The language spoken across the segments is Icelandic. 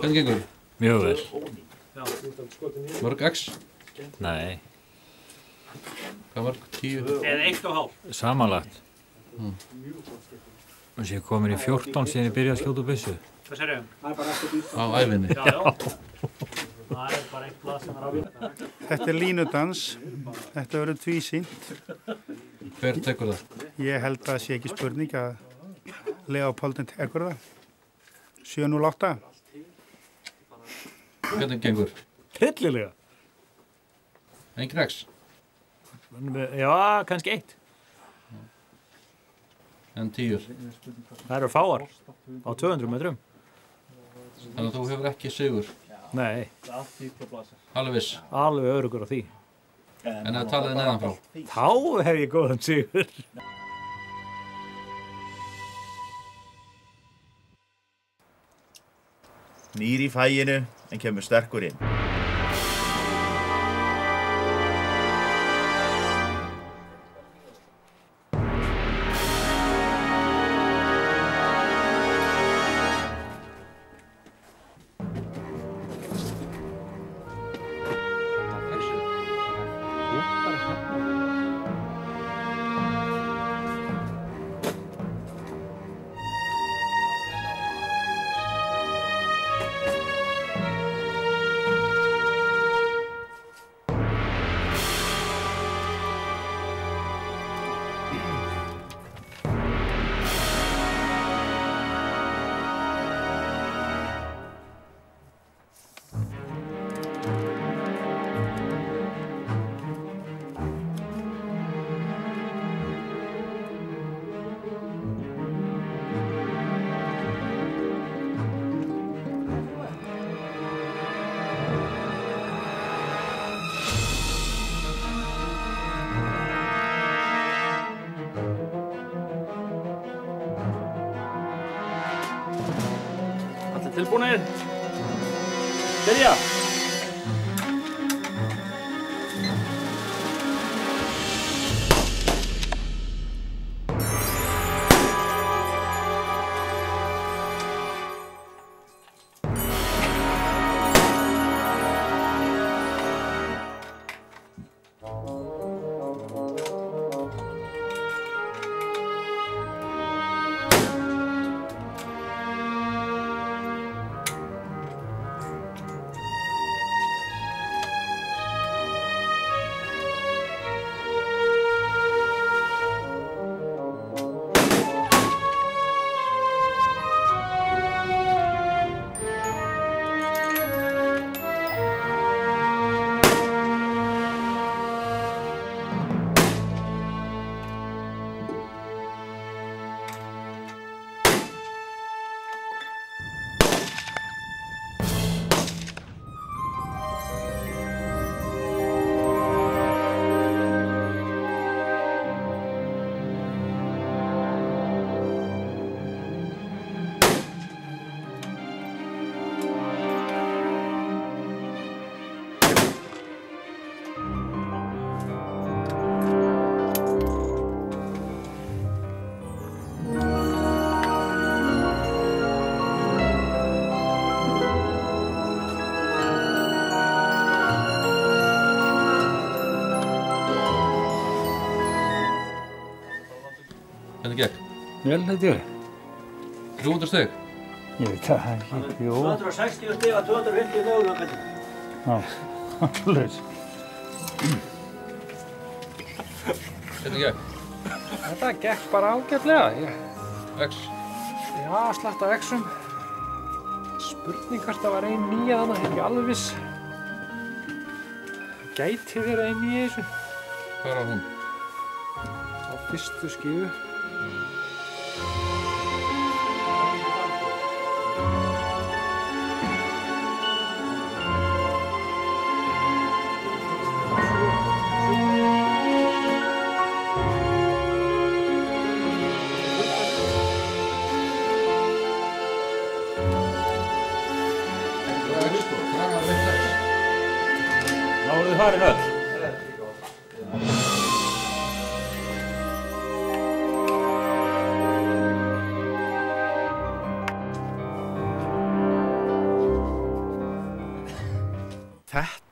Hvernig gengur? Mjög vel. Mörg X? Nei. Hvað mörg? 10? Eða 1,5. Samanlagt. Ég sé komin í 14 síðan ég byrjaði að skjóta úr byssu. Hvað segir þau? Á ævinni. Já. Það bara eitt blað sem á við. Þetta línudans. Þetta verður tvísýnt. Hver tekur það? Ég held að það sé ekki spurning að Leopoldin tekur það. 708. Hvernig gengur? Hryllilega. Engin X? Já, kannski 1. En 10? Það eru fáar á 200 metrum. Þannig að þú hefur ekki sigur? Nei. Alveg viss? Alveg öruggur á því. En að talaði neðan frá? Þá hef ég góðan sigur. Nýr í fæginu en kemur sterkur inn. Tilbúinir. Byrja. Hvernig gekk? Vel, þetta ég. 300 steg? Ég veit það ekki. Jú. 260 steg að 250 mögulega. Já, alveg. Hvernig gekk? Þetta gekk bara ágætlega. X? Já, slætt af X-um. Spurning hvort það var ein nýja þarna, ekki alveg viss. Gæti verið ein nýja í þessu. Hvað var hún? Á fyrstu skífu. Náðu farin öll.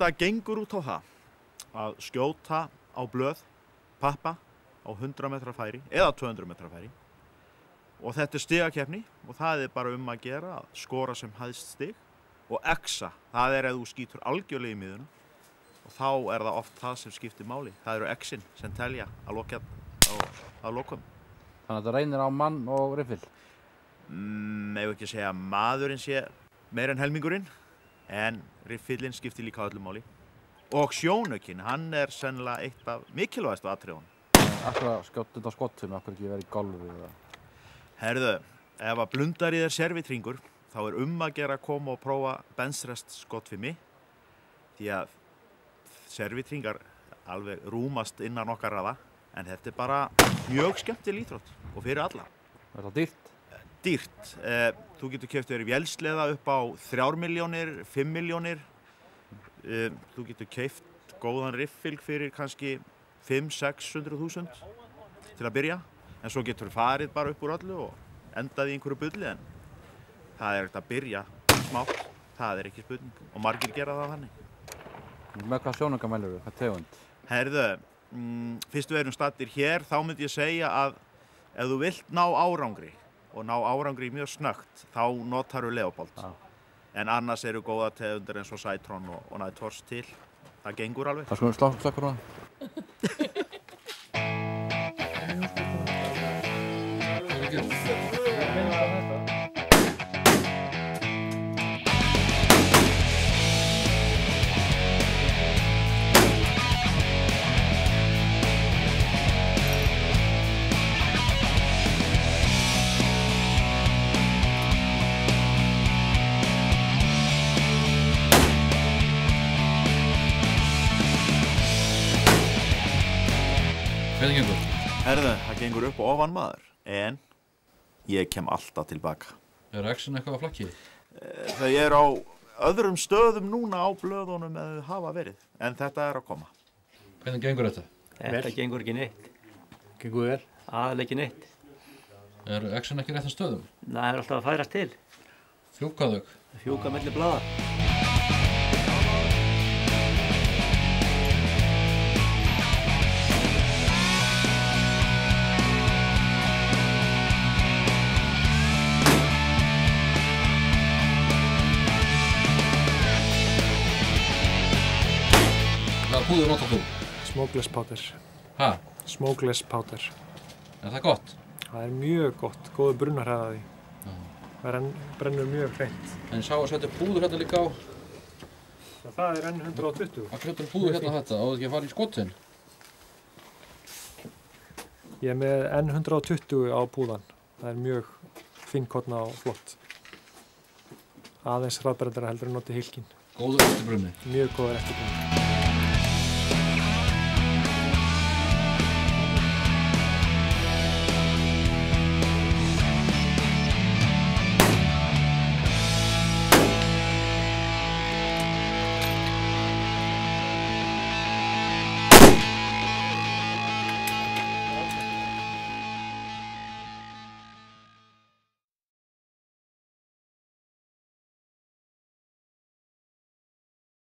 Þetta gengur út á það að skjóta á blöð, pappa á 100 metra færi eða 200 metra færi og þetta stigakeppni og það bara að gera að skora sem hæst stig og X-a, það ef þú skýtur algjörlega í miðuna og þá það oft það sem skiptir máli. Það eru X-in sem telja að lokum. Þannig að þetta reynir á mann og riffil? Ef ekki segja að maðurinn sé meira en helmingurinn, en riffillinn skiptir líka öllu máli. Og sjónaukinn, hann sennilega eitt af mikilvægastu atriðunum. Akkur að skjóta þetta skott sem akkur ekki verið í golfi eða? Herðu, ef að blundar í þér servitringur, þá að gera að koma og prófa bensrest skottfimi, því að servitringar alveg rúmast innan okkar raða, en þetta bara mjög skemmtileg íþrótt og fyrir alla. Er það dýrt? Dýrt. Þú getur keypt þér vélsleða upp á 3 milljónir, 5 milljónir. Þú getur keypt góðan riffil fyrir kannski 500–600.000 til að byrja, en svo getur þú farið bara upp úr öllu og endað í einhverju bulli, en það hægt að byrja smátt, það ekki spurning og margir gera það þannig. Með hvað sjónauka mælirðu? Hvað tegund? Herðu, fyrst við erum staddir hér, þá myndi ég segja að ef þú vilt ná árangri og ná árangri mjög snöggt, þá notarðu leópold. En annars eru góða tegundir eins og sætrón og nætors til. Það gengur alveg. Það sko slökkur það? Hvernig gengur? Herðu, það gengur upp og ofan maður, en ég kem alltaf tilbaka. X-in eitthvað á flokki? Þau á öðrum stöðum núna á blöðunum en þau hafa verið, en þetta að koma. Hvernig gengur þetta? Þetta gengur ekki neitt. Gengur vel? Aðeins ekki neitt. X-in ekki rétt á stöðum? Nei, það alltaf að færast til. Fjúka þau? Fjúka milli blaða. Hvaða púður notar þú? Smokeless powder. Hæ? Smokeless powder. Það gott? Það mjög gott, góður brunnarhraði á því. Það brennur mjög hreint. En ég sá að setja púður hérna líka á. Það N120. Hvað setja púður hérna á þetta? Áður ekki að fara í skotin? Ég með N120 á púðan. Það mjög fínkorna og flott. Aðeins hraðbrennara heldur en noti hilkin. Góður eftirbrunni? Mjög góður eftirbrunni.